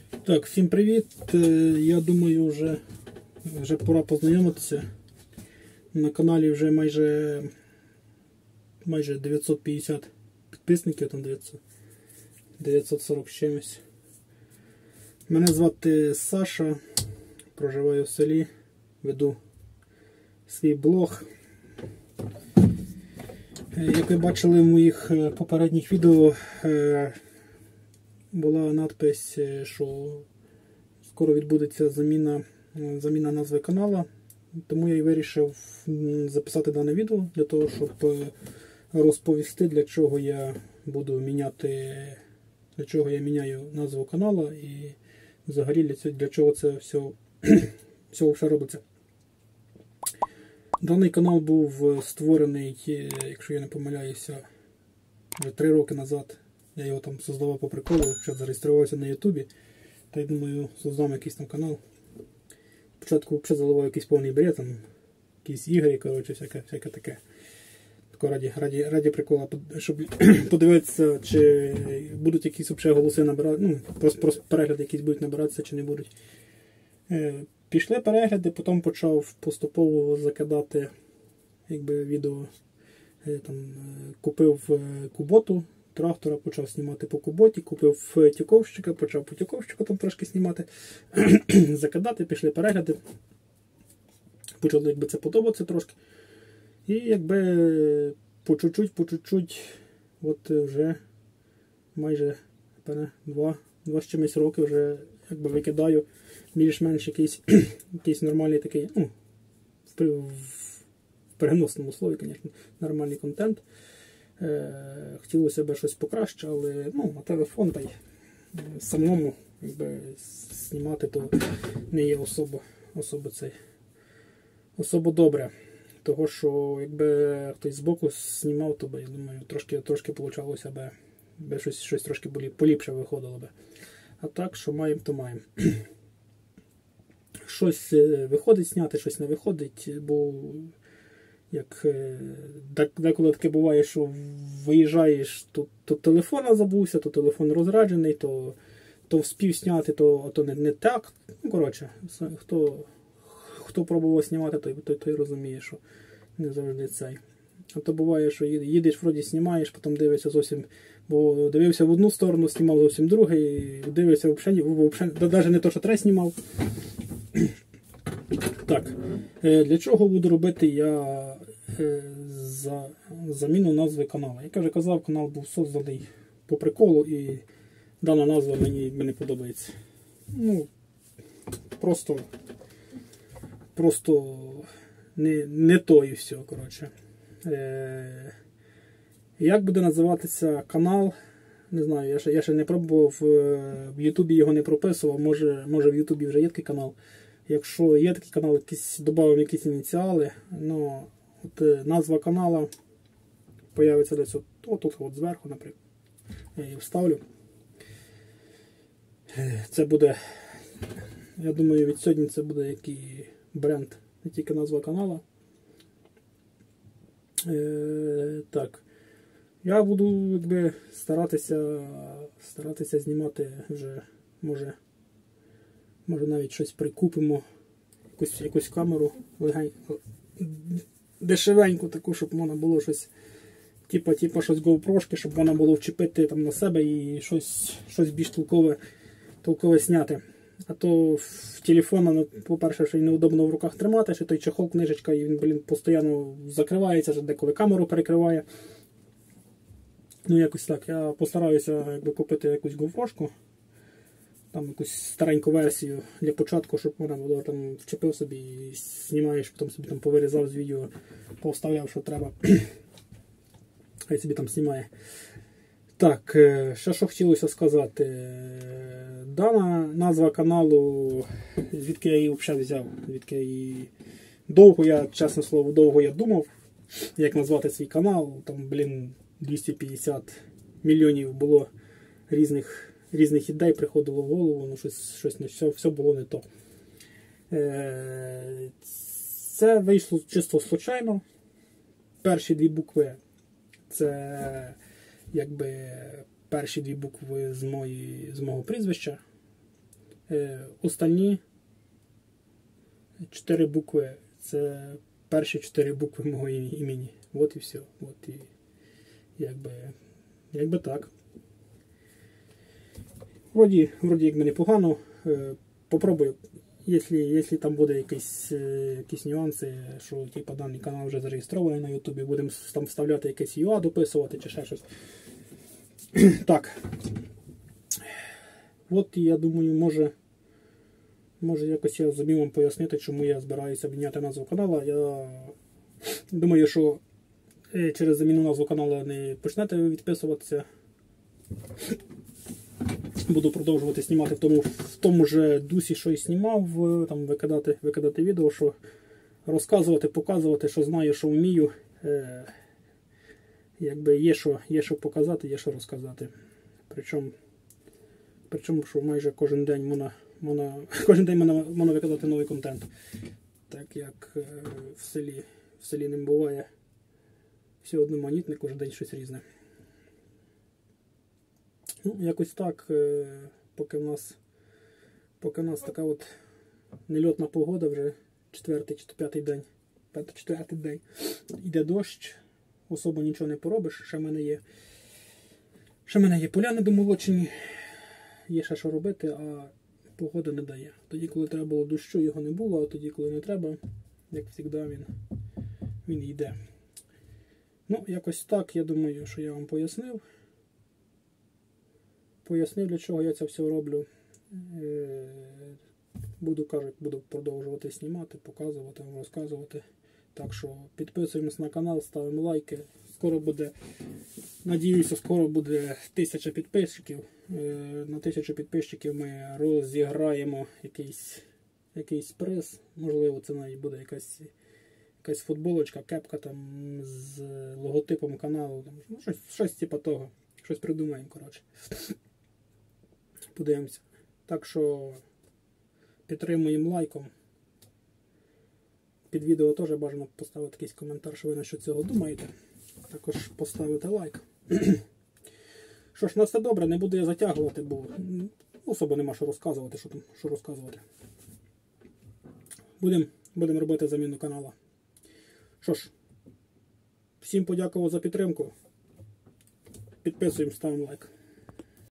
Так, всім привіт. Я думаю, вже пора познайомитися. На каналі вже майже 950 підписників, там 940 з чимось. Мене звати Саша, проживаю в селі, веду свій блог. Як ви бачили в моїх попередніх відео, була надпись, що скоро відбудеться заміна назви каналу, тому я і вирішив записати дане відео для того, щоб розповісти, для чого я міняю назву каналу і взагалі для чого це все робиться. Даний канал був створений, якщо я не помиляюся, вже 3 роки назад. Я його там создавав по приколу, зареєструвався на Ютубі. Та я думаю, создам якийсь там канал. Спочатку взагалі заливав якийсь повний бред, там якісь ігри, коротше, всяке таке. Раді прикола, щоб подивитися, чи будуть якісь взагалі голоси набирати, ну, просто перегляди якісь будуть набиратися, чи не будуть. Пішли перегляди, потім почав поступово закидати відео. Там, купив куботу трактора, почав знімати по куботі, купив тюковщика, почав по тюковщику там трошки знімати, закидати, пішли перегляди. Почало це подобатися трошки. І по чуть-чуть, от вже майже 2 з чимось роки вже викидаю більш-менш якийсь нормальний такий, ну, в переносному слові, звісно, нормальний контент. Хотілося б щось покраще, але на телефон та й самому знімати то не є особо добре. Того, що якби хтось збоку знімав, то я думаю, трошки получалося би щось трошки поліпше виходило би. А так, що маємо, то маємо. Щось виходить зняти, щось не виходить, бо деколи таке буває, що виїжджаєш, то телефон забувся, то телефон розряджений, то вспів зняти, то не так. Ну, коротше, хто пробував знімати, той розуміє, що не завжди цей. А то буває, що їдеш, вроді знімаєш, потім дивишся зовсім, бо дивився в одну сторону, знімав зовсім другу, і дивився взагалі, навіть не то, що треба знімав. Так, для чого буду робити я заміну назви каналу? Як я вже казав, канал був созданий по приколу, і дана назва мені не подобається. Ну, просто не то і все, коротше. Як буде називатися канал? Не знаю, я ще не пробував, в Ютубі його не прописував, може в Ютубі вже є такий канал. Якщо є такий канал, додав якісь ініціали, назва каналу появиться десь отут зверху, наприклад. Я її вставлю. Це буде, я думаю, від сьогодні це буде який бренд, не тільки назва каналу. Так. Я буду старатися знімати вже, може навіть щось прикупимо, якусь камеру дешевеньку таку, щоб можна було щось, типа щось GoPro-шки, щоб можна було вчепити там на себе і щось більш толкове зняти. А то в телефона, по-перше, що й неудобно в руках тримати, що той чехол, книжечка, і він, постійно закривається, деколи камеру перекриває. Ну, якось так. Я постараюся купити якусь GoPro-шку, там якусь стареньку версію для початку, щоб вона було там вчепив собі і знімаєш, потім собі там повирізав з відео, повставляв, що треба. Хай собі там знімає. Так, ще що хотілося сказати. Дана назва каналу, звідки я її взагалі взяв, чесне слово, довго я думав, як назвати свій канал. Там, 250 мільйонів було різних ідей, приходило в голову, все було не то. Це вийшло чисто случайно. Перші 2 букви це перші 2 букви з мого прізвища. Останні 4 букви це перші 4 букви мого імені. От і все. От і якби так. Вроді якби непогано. Попробую. Якщо там буде якісь нюанси, що типу, даний канал вже зареєстрований на Ютубі, будемо там вставляти якесь UA, дописувати чи ще щось. Так. От я думаю, може якось я зумів вам пояснити, чому я збираюся міняти назву каналу. Я думаю, що через заміну назву каналу не почнете ви відписуватися. Буду продовжувати знімати в тому же дусі, що і знімав, там викидати відео, що розказувати, показувати, що знаю, що вмію. Якби є що показати, є що розказати. Причому що майже кожен день можна викидати новий контент. Так як в селі не буває. Все одноманітне, кожен день щось різне. Ну, якось так, поки в нас така от нельотна погода, вже 4-й чи 5-й день, 5-4 день, йде дощ, особо нічого не поробиш, ще в мене є поля недомолочені, є ще що робити, а погода не дає. Тоді, коли треба було дощу, його не було, а тоді, коли не треба, як завжди, він йде. Ну, якось так, я думаю, що я вам пояснив. Для чого я це все роблю. Буду продовжувати знімати, показувати, розказувати. Так що підписуємось на канал, ставимо лайки. Надіюся, скоро буде 1000 підписчиків. На 1000 підписчиків ми розіграємо якийсь приз. Можливо, це навіть буде якась футболочка, кепка там з логотипом каналу. Ну, щось типу того. Щось придумаємо, коротше. Подивимося. Так що підтримуємо лайком. Під відео теж бажано поставити якийсь коментар, що ви на що цього думаєте. Також поставити лайк. Що ж, на все добре, не буду я затягувати, бо особо нема що розказувати. Що розказувати. Будемо робити заміну каналу. Що ж, всім подякував за підтримку. Підписуємо, ставимо лайк.